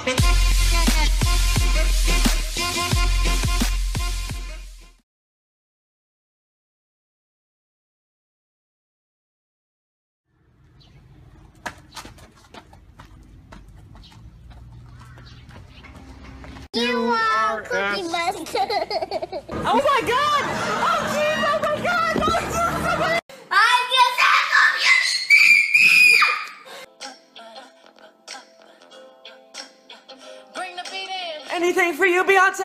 You are Cookie Monster. Oh my god! Oh jeez! Oh my god! Oh jeez! I'm just Bring the beat in. Anything for you, Beyonce?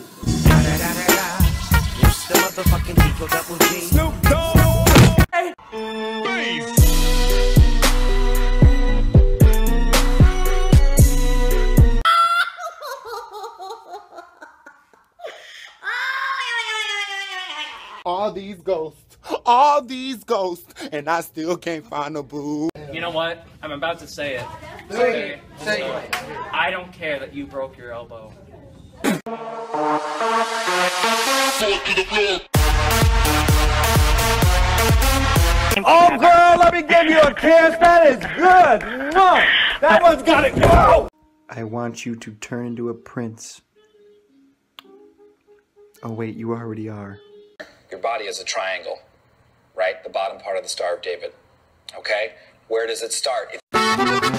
It's the motherfucking Eagle Double G. Snoop Dogg. Hey. all these ghosts, and I still can't find a boo. You know what? I'm about to say it. Okay. Say it. I don't care that you broke your elbow. Oh, girl, let me give you a kiss. That is good. No, that one's gotta go. I want you to turn into a prince. Oh wait, you already are. Your body is a triangle, right? The bottom part of the Star of David. Okay? Where does it start?